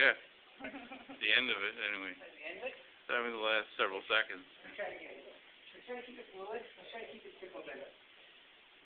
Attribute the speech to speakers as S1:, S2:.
S1: Yeah. The end of it, anyway.
S2: The end of it?
S1: That was the last several seconds.
S2: Let's try to get it. Let's try to keep it fluid. Let's try to keep it trickle better.